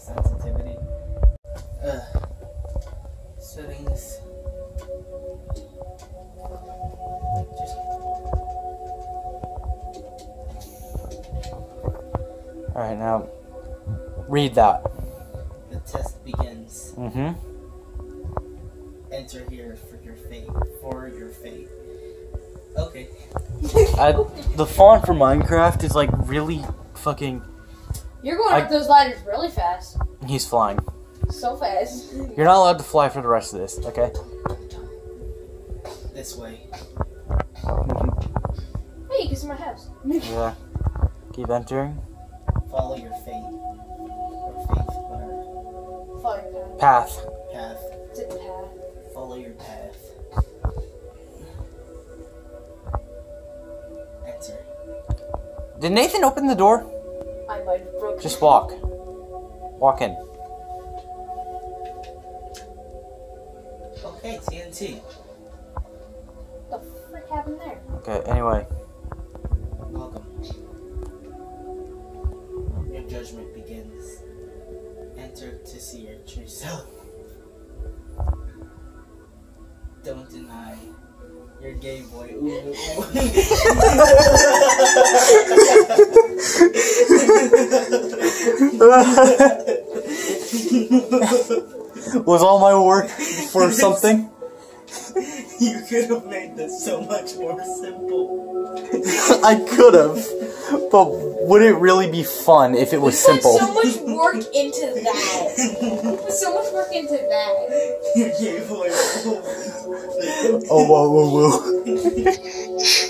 sensitivity. Settings. Alright, now read that. The test begins. Mm-hmm. Enter here for your fate. Okay. The font for Minecraft is like really fucking... You're going up those ladders really fast. He's flying. So fast. You're not allowed to fly for the rest of this, okay? This way. Hey, you can see my house. Yeah. Keep entering. Follow your fate. Or faith, whatever. Follow your Path. Path. It's a path. Follow your path. Enter. Did Nathan open the door? I might have broken. Just walk. Walk in. Okay, TNT. What the frick happened there? Okay, anyway. Welcome. Your judgment begins. Enter to see your true self. Don't deny. You're gay boy. Ooh. Was all my work for something? You could have made this so much more simple. I could have, but would it really be fun if it was simple? So much work into that. So much work into that. You're gay boy. Oh, whoa, whoa, whoa.